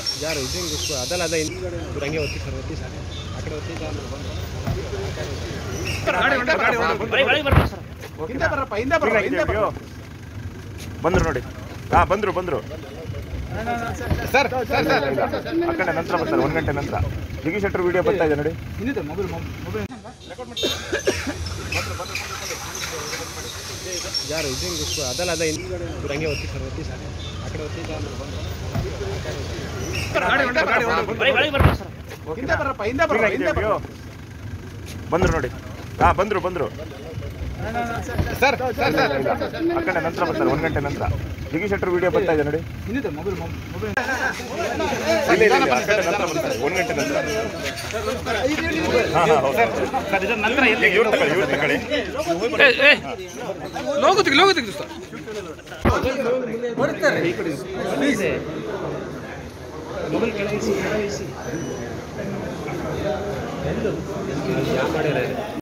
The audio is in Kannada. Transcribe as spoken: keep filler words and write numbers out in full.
ಯಾರು ಇದು ಅದಲ್ಲ ಅದ ಇವ್ರು ಹಂಗೆ ಒತ್ತಿ ಸರ್ ಒತ್ತಿ ಸರ್ ಆ ಕಡೆ ಒತ್ತಿ ಬಂದ್ರು ನೋಡಿ. ಹಾ ಬಂದ್ರು ಬಂದ್ರು ಸರ್ ಆ ಕಡೆ ನಂತರ ಬರ್ತಾರೆ ಒಂದು ಗಂಟೆ ನಂತರ. ಜಗದೀಶ್ ಶೆಟ್ಟರ್ ವಿಡಿಯೋ ಬರ್ತಾ ಇದೆ ನೋಡಿ. ಯಾರು ಇದು ಅದಲ್ಲ ಅದ ಇವ್ರು ಹಂಗೆ ಒತ್ತಿ ಸರ್ ಒತ್ತಿ ಸರ್ ಆ ಕಡೆ ಒತ್ತಿ ಬಂದ್ರು ನೋಡಿ. ಹಾ ಬಂದ್ರು ಬಂದ್ರು ಸರ್ ಆ ಕಡೆ ನಂತರ ಬರ್ತಾರೆ ಒಂದು ಗಂಟೆ ನಂತರ. ಜಗದೀಶ್ ಶೆಟ್ಟರ್ ವಿಡಿಯೋ ಬರ್ತಾ ಇದೆ ನೋಡಿ. ಒಂದು ಗಂಟೆ ನಂತರ. ಲೋಗತಿಗೆ ಲೋಗತಿಗೆ ಸರ್ ಮೊಬೈಲ್ ಕೆಳಗಿಸಿ ಕೆಳಗಿಸಿ ಯಾವ ಮಾಡಿರ